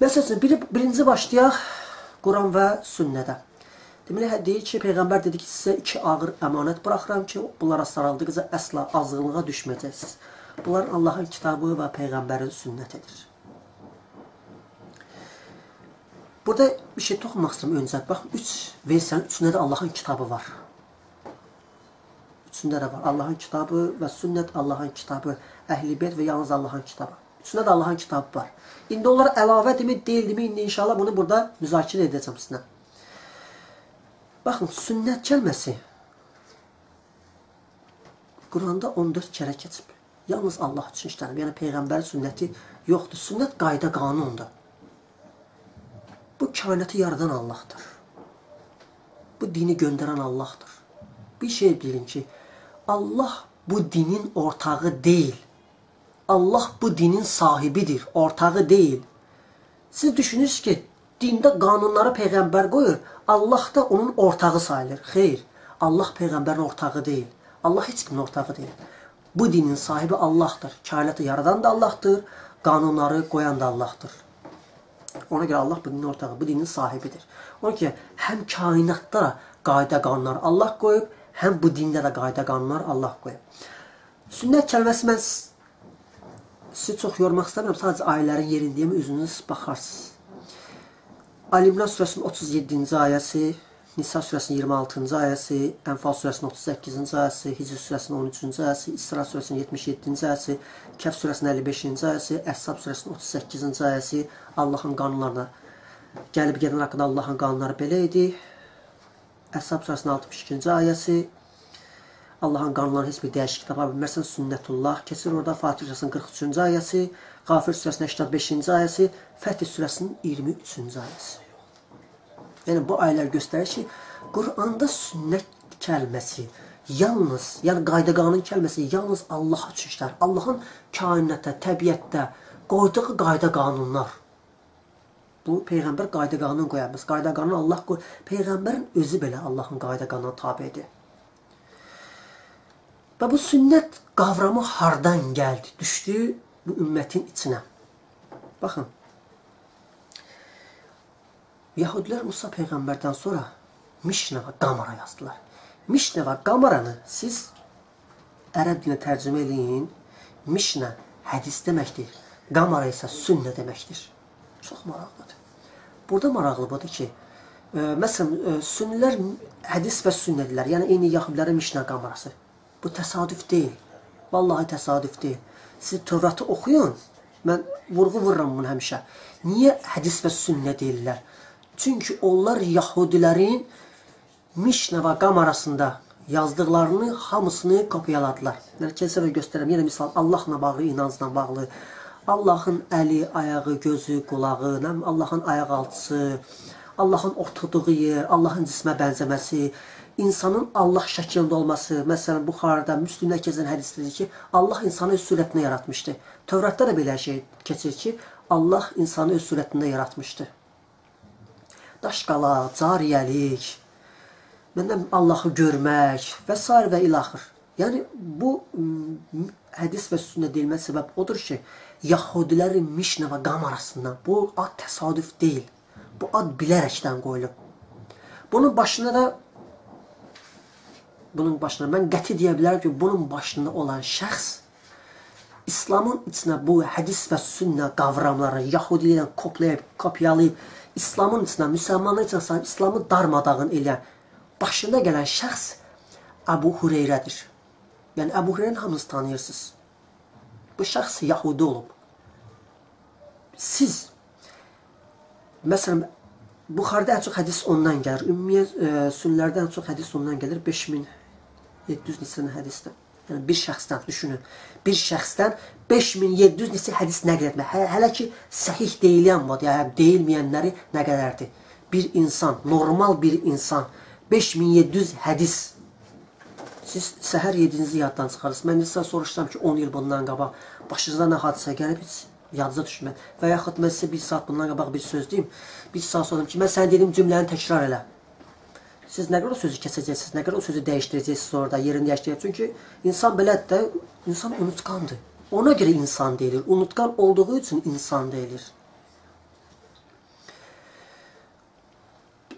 Məsələn, birinci başlayaq Quran və sünnədə. Deməli, deyir ki, Peyğəmbər dedi ki, sizə 2 ağır əmanət buraxıram ki, bunlara sarıldıqca əsla azğınlığa düşməyəcəksiniz. Bunlar Allahın kitabı və Peyğəmbərin sünnətidir. Burada bir şey toxunmaq istəyirəm öncə. Bax, 3 versiyanın 3-ündə də Allahın kitabı var. 3-ündə də var. Allahın kitabı və sünnət, Allahın kitabı, Əhl-i Beyt və yalnız Allahın kitabı. 3-ündə də Allahın kitabı var. İndi onlar əlavə demi, deyil demi, indi inşallah bunu burada müzakirə edəcəm sizinlə. Baxın, sünnət kəlməsi Quranda 14 kərə keçib. Yalnız Allah üçün işlənib. Yəni, Peyğəmbərin sünnəti yoxdur. Sünnət qayda qanundur. Bu kainatı yaradan Allahdır. Bu dini göndərən Allahdır. Bir şey bilin ki, Allah bu dinin ortağı deyil. Allah bu dinin sahibidir, ortağı deyil. Siz düşünürsünüz ki, dində qanunları Peyğəmbər qoyur, Allah da onun ortağı sayılır. Xeyr, Allah Peyğəmbərin ortağı deyil. Allah heç kimin ortağı deyil. Bu dinin sahibi Allahdır. Kainatı yaradan da Allahdır, qanunları qoyan da Allahdır. Ona görə Allah bu dinin ortağı, bu dinin sahibidir. Ona görə həm kainatda qayda qanunları Allah qoyub, həm bu dində də qayda qanunlar Allah qoyub. Sünnət kəlməsi mən sizi çox yormaq istəmirəm, sadəcə ayələrin yerindəyəm, özünüz baxarsınız. Ali-İmran surəsinin 37-ci ayəsi, Nisa surəsinin 26-cı ayəsi, Ənfal surəsinin 38-ci ayəsi, Hicr surəsinin 13-cü ayəsi, İsra surəsinin 77-ci ayəsi, Kəf surəsinin 55-ci ayəsi, Əhzab surəsinin 38-ci ayəsi, Allahın qanunlarına gəlib gedən haqqında Allahın qanunları belə idi. Əhzab surəsinin 62-ci ayəsi, Allahın qanunlarının heç bir dəyişik tapa bilmərsən, sünnətullah keçir orada, Fatih surəsinin 43-cü ayəsi, Qafir surəsinin 85-ci ayəsi, Fətih surəsinin 23-cü ayəsi. Yəni, bu ayələr göstərir ki, Quranda sünnət kəlməsi yalnız, yəni qayda qanun kəlməsi yalnız Allah üçün işlər. Allahın kainətdə, təbiətdə qoyduğu qayda qanunlar. Bu, Peyğəmbər qayda qanun qoyarmız. Qayda qanun Allah qoyur. Peyğəmbərin özü belə Allahın qayda qanuna tabidir. Və bu sünnət qavramı hardan gəldi? Düşdü bu ümmətin içinə. Baxın. Yahudilər Musa Peyğəmbərdən sonra Mişnə və Qamara yazdılar. Mişnə və Qamaranı siz ərəb dilinə tərcümə eləyin. Mişnə hədis deməkdir. Qamara isə sünnə deməkdir. Çox maraqlıdır. Burada maraqlı budur ki, məsələn, sünnilər hədis və sünnədirlər. Yəni, eyni Yahudilərin Mişnə Qamarası. Bu təsadüf deyil. Vallahi təsadüf deyil. Siz Tövratı oxuyun. Mən vurğu vururam bunu həmişə. Niyə hədis və sünnə deyirlər? Çünki onlar Yahudilərin Mişnə və Qamarasında yazdıqlarını hamısını kopyaladılar. Yəni, kəsə və göstərəm. Yenə misal, Allahla bağlı, inancla bağlı. Allahın əli, ayağı, gözü, qulağı, Allahın ayaq altısı, Allahın oturduğu yer, Allahın cismə bənzəməsi, insanın Allah şəklində olması. Məsələn, Buxarıda, Müslimdə keçən hədisdir ki, Allah insanı öz surətində yaratmışdı. Tövratda da belə şey keçir ki, Allah insanı öz surətində yaratmışdı. Daşqala, cariyəlik, Allahı görmək və s. və ilaxır. Yəni, bu hədis və sünnə deyilməsi səbəb odur ki, Yahudilərin Mişnə və Qamarasından bu ad təsadüf deyil. Bu ad bilərəkdən qoyulub. Bunun başına mən qəti deyə bilərəm ki, bunun başında olan şəxs İslamın içinə bu hədis və sünnə qavramları Yahudilərlə kopyalayıb, İslamın içinə, müsəlmanlar içinə sahib, İslamı darmadağın eləyən, başında gələn şəxs Əbu Hüreyrədir. Yəni, Əbu Hüreyrəni hamınız tanıyırsınız. Bu şəxs Yahudi olub. Siz, məsələn, Buxarıda ən çox hədis ondan gəlir. Ümumiyyət, sünnələrdə ən çox hədis ondan gəlir. 5700 neçə hədisdən. Yəni, bir şəxsdən, düşünün. Bir şəxsdən 5700 neçə hədis nəql etmək. Hələ ki, səhih deyilən var, yəni deyilməyənləri nə qədərdir? Bir insan, normal bir insan, 5700 hədis. Siz səhər yedinizi yaddan çıxarırsınız. Mən sizə soruşdum ki, 10 il bundan qabaq başınıza nə hadisə gəlib, heç yadınıza düşmür. Və yaxud mən sizə 1 saat bundan qabaq bir söz deyim. 1 saat sonra ki, mən sənə dediyim cümləni təkrar elə. Siz nə qədər o sözü kəsəcəksiniz, nə qədər o sözü dəyişdirəcəksiniz orada, yerini dəyişdirəcəksiniz. Çünki insan belədir də, insan unutqandır. Ona görə insan deyilir. Unutqan olduğu üçün insan deyilir.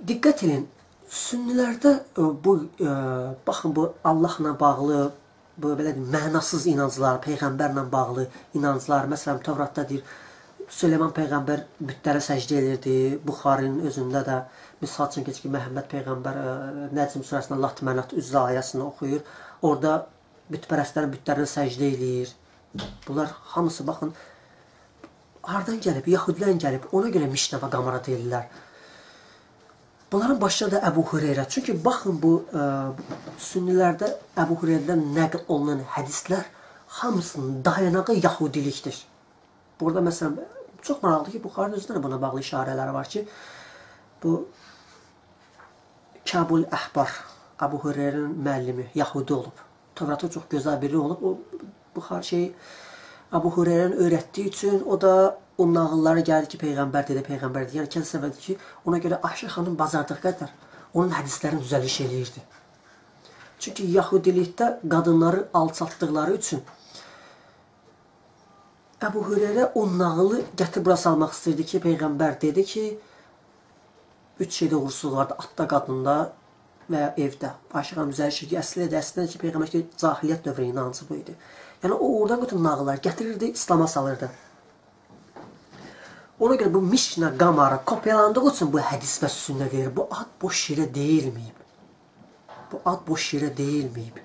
diqqət edin, sünnilərdə baxın, bu Allahla bağlı, bu belə deyim, mənasız inanclar, Peyğəmbərlə bağlı inanclar, məsələn, Tövratda deyir, Süleyman Peyğəmbər bütlərə səcdə edirdi, Buxarinin özündə də, misal üçün ki, Məhəmməd Peyğəmbər Nəcm surəsində Lat-Mənat Üzzə ayəsini oxuyur, orada bütpərəstlərin bütlərinə səcdə edir. Bunlar hamısı, baxın, hardan gəlib, Yahudilərin gəlib, ona görə Mişna və Qamara deyirlər. Bunların başında da Əbu Hüreyrə. Çünki baxın, bu sünnilərdə Əbu Hüreyrədən nəql olunan hədislər hamısının dayanağı Yahudilikdir. Burada məsələn, çox maraqlıdır ki, Buxarinin özündə buna bağlı işarələri var ki, bu Kəbul Əhbar, Əbu Hüreyrənin müəllimi, Yahudi olub. Tövratı çox gözəl biri olub. O Buxar Əbu Hüreyrənin öyrətdiyi üçün o da o nağılları gəldi ki, Peyğəmbər dedi, Peyğəmbər dedi. Yəni, kəndi səbəbdir ki, ona görə Ayşə xanım bacardığı qədər onun hədislərini düzəliş eləyirdi. Çünki Yahudilikdə qadınları alçaltdıqları üçün Əbu Hüreyrə o nağılı gətirib bura salmaq istəyirdi ki, Peyğəmbər dedi ki, 3 şeydə uğursuzluq vardı, atda, qadında və ya evdə. Ayşə xanım düzəliş ki, əslində ki, Peyğəmbər ki, cahiliyyət dövrü inancı bu idi. Yəni, o oradan bütün nağıllar gətirirdi, İslama salırdı. Ona görə bu Mişna, Qamara kopyalandığı üçün bu hədis və sünnə deyir. Bu ad boş yerə deyilməyib. Bu ad boş yerə deyilməyib.